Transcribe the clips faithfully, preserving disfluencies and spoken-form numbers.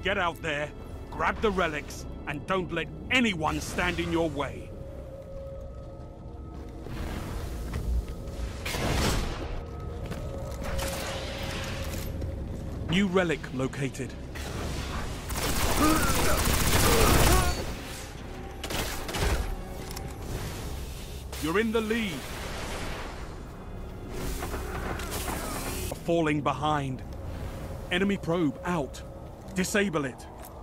Get out there, grab the relics, and don't let anyone stand in your way. New relic located. You're in the lead. Falling behind. Enemy probe out. Disable it.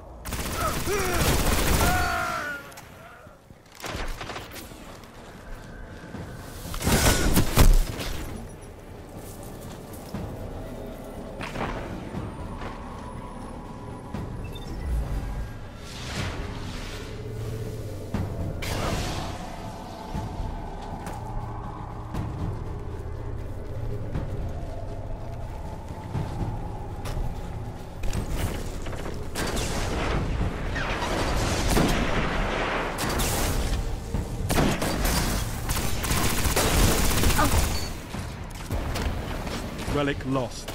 Relic lost.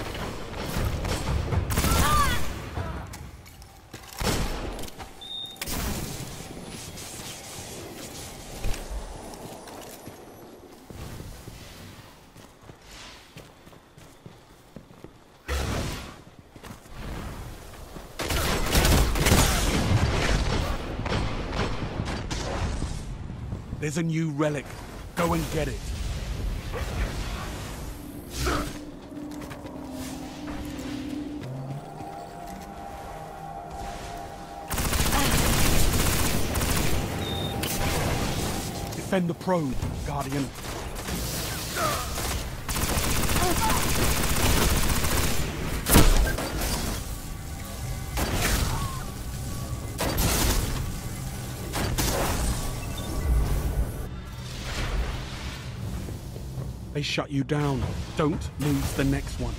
There's a new relic. Go and get it. Defend the probe, Guardian. They shut you down. Don't lose the next one.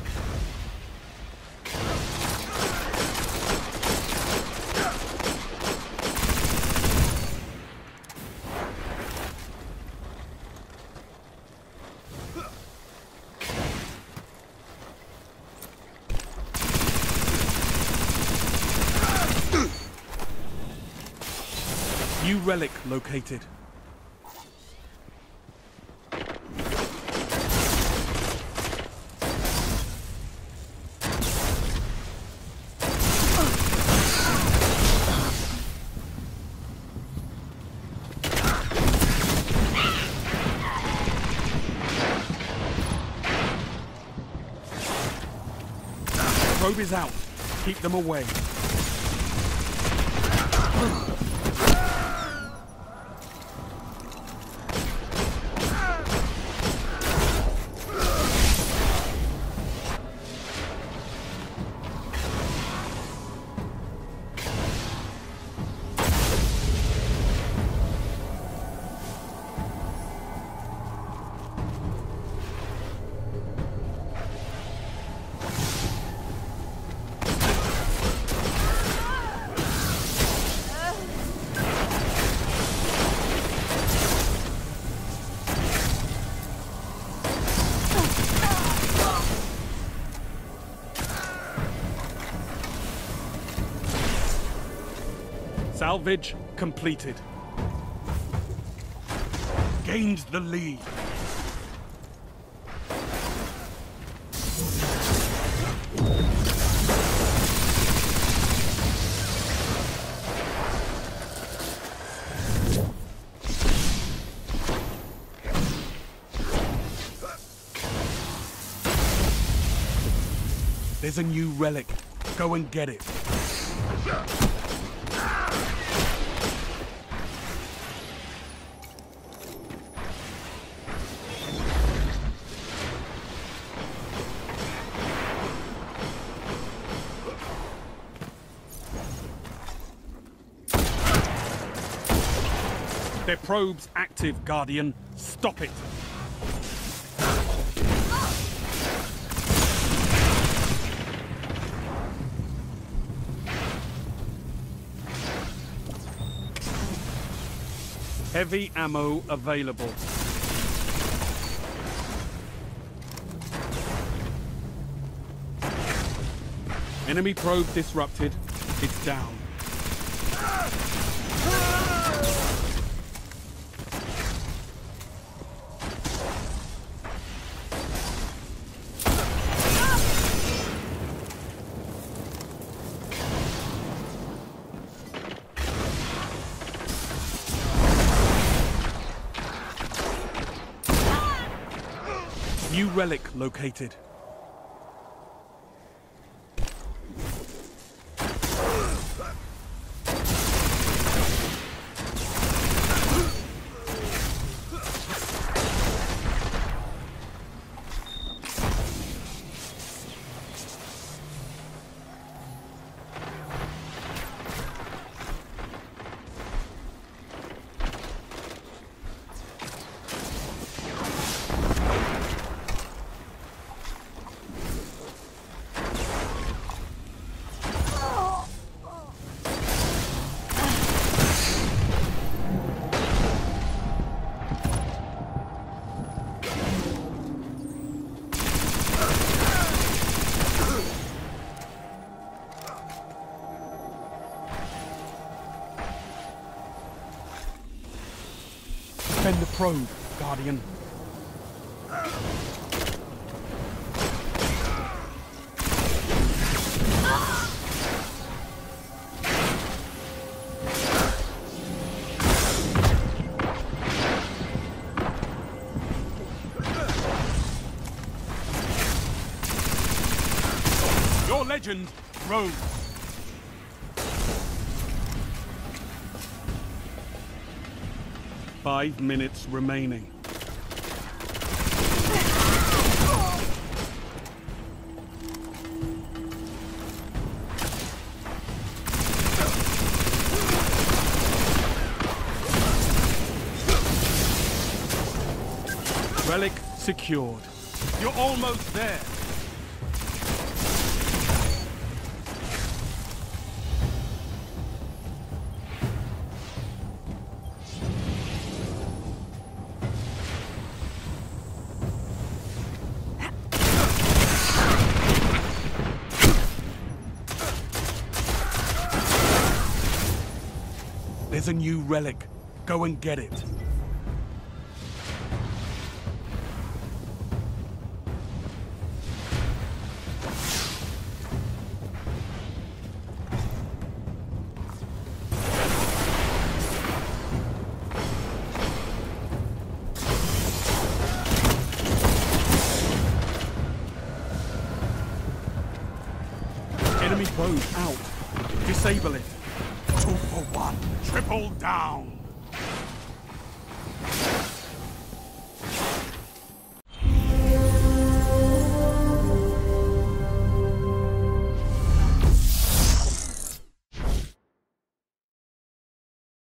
New relic located. Probe is out. Keep them away. Salvage completed. Gained the lead. There's a new relic. Go and get it. Their probe's active, Guardian. Stop it. Heavy ammo available. Enemy probe disrupted. It's down. New relic located. Defend the probe, Guardian. Your legend grows. Five minutes remaining. Relic secured. You're almost there. There's a new relic. Go and get it. Enemy probe out. Disable it. Two for one. Triple down.